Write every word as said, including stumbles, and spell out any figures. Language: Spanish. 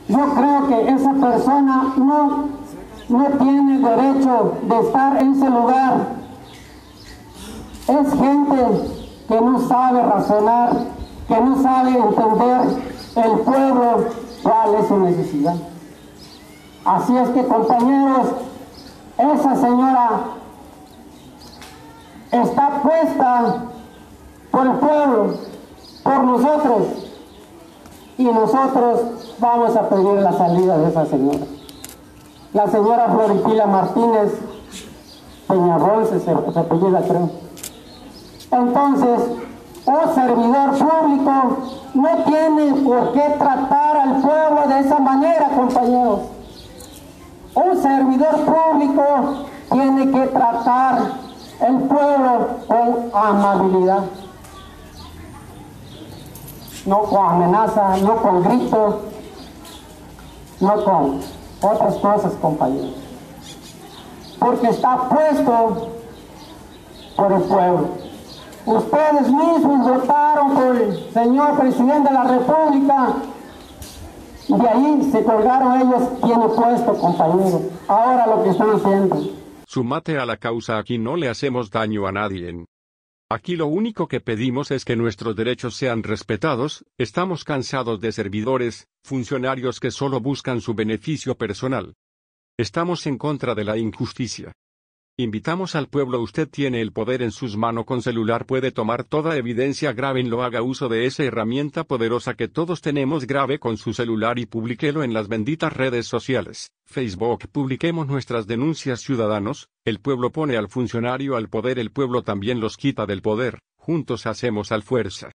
Yo creo que esa persona no, no tiene derecho de estar en ese lugar. Es gente que no sabe razonar, que no sabe entender el pueblo cuál es su necesidad. Así es que, compañeros, esa señora está puesta por el pueblo, por nosotros, y nosotros vamos a pedir la salida de esa señora. La señora Floritila Martínez Peñarol se, se apellida, creo. Entonces, un servidor público no tiene por qué tratar al pueblo de esa manera, compañeros. Un servidor público tiene que tratar el pueblo con amabilidad, no con amenaza, no con gritos, no con otras cosas, compañeros, porque está puesto por el pueblo. Ustedes mismos votaron por el señor presidente de la República, y de ahí se colgaron ellos, tiene puesto, compañeros. Ahora lo que están haciendo. Sumate a la causa, aquí no le hacemos daño a nadie. Aquí lo único que pedimos es que nuestros derechos sean respetados. Estamos cansados de servidores, funcionarios que solo buscan su beneficio personal. Estamos en contra de la injusticia. Invitamos al pueblo, usted tiene el poder en sus manos, con celular puede tomar toda evidencia, grábenlo, haga uso de esa herramienta poderosa que todos tenemos, grabe con su celular y publíquelo en las benditas redes sociales. Facebook, publiquemos nuestras denuncias, ciudadanos. El pueblo pone al funcionario al poder, el pueblo también los quita del poder. Juntos hacemos al fuerza.